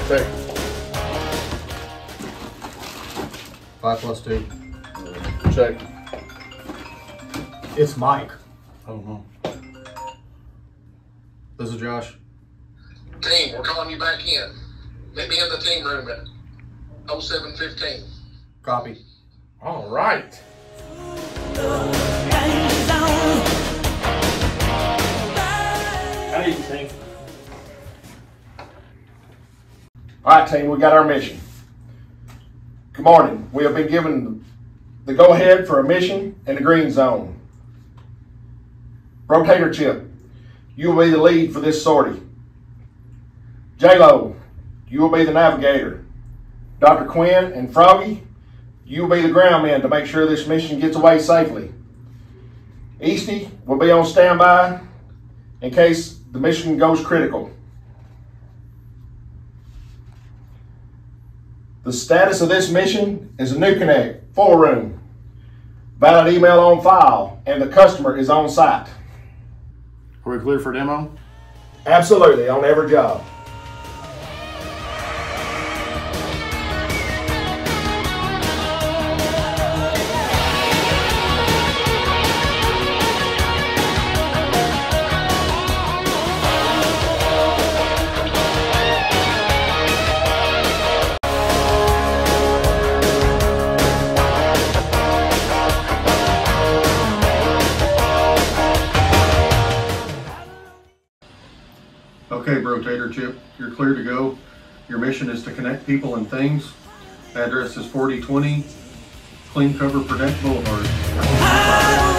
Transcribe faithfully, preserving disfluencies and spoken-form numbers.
Check. Five plus two. Check. It's Mike. Uh-huh. This is Josh. Team, we're calling you back in. Meet me in the team room at oh seven fifteen. Copy. All right. How do you think? All right, team, we got our mission. Good morning. We have been given the go-ahead for a mission in the green zone. Rotator Chip, you will be the lead for this sortie. J-Lo, you will be the navigator. Doctor Quinn and Froggy, you will be the ground men to make sure this mission gets away safely. Easty will be on standby in case the mission goes critical. The status of this mission is a new connect, full room. Valid email on file, and the customer is on site. Are we clear for demo? Absolutely, on every job. Okay, Rotator Chip, you're clear to go. Your mission is to connect people and things. Address is forty twenty Clean Cover Protect Boulevard.